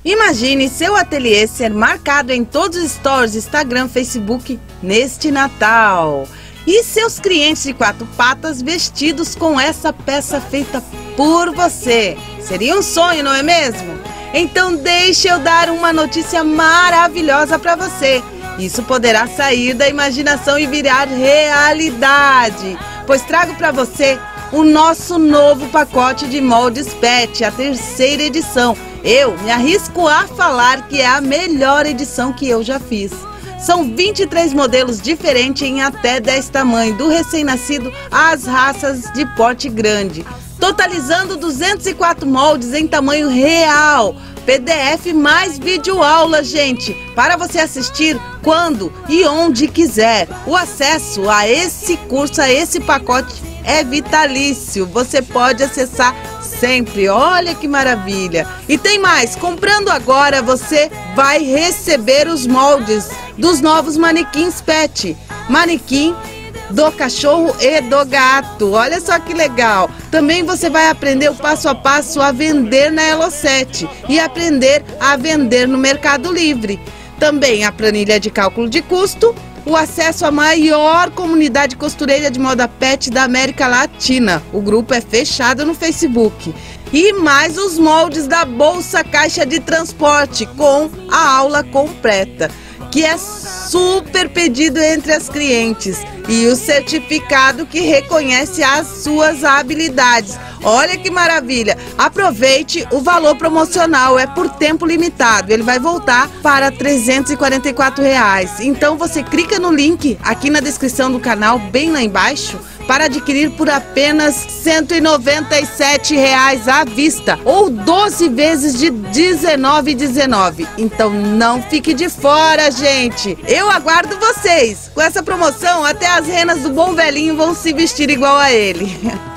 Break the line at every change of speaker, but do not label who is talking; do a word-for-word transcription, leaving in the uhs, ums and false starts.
Imagine seu ateliê ser marcado em todos os stories, Instagram, Facebook neste Natal. E seus clientes de quatro patas vestidos com essa peça feita por você. Seria um sonho, não é mesmo? Então deixe eu dar uma notícia maravilhosa para você. Isso poderá sair da imaginação e virar realidade, pois trago para você o nosso novo pacote de moldes Pet, a terceira edição. Eu me arrisco a falar que é a melhor edição que eu já fiz. São vinte e três modelos diferentes em até dez tamanhos, do recém-nascido às raças de porte grande, totalizando duzentos e quatro moldes em tamanho real. P D F mais videoaula, gente, para você assistir quando e onde quiser. O acesso a esse curso, a esse pacote é vitalício. Você pode acessar sempre. Olha que maravilha! E tem mais, comprando agora você vai receber os moldes dos novos manequins Pet. Manequim do cachorro e do gato. Olha só que legal. Também você vai aprender o passo a passo a vender na Elo sete e aprender a vender no Mercado Livre. Também a planilha de cálculo de custo, o acesso à maior comunidade costureira de moda pet da América Latina. O grupo é fechado no Facebook. E mais os moldes da bolsa caixa de transporte com a aula completa, que é super pedido entre as clientes, e o certificado que reconhece as suas habilidades. Olha que maravilha! Aproveite o valor promocional, é por tempo limitado, ele vai voltar para trezentos e quarenta e quatro reais. Então você clica no link aqui na descrição do canal, bem lá embaixo, para adquirir por apenas cento e noventa e sete reais à vista, ou doze vezes de dezenove reais e dezenove centavos. Então não fique de fora, gente! Eu aguardo vocês! Com essa promoção, até as renas do Bom Velhinho vão se vestir igual a ele.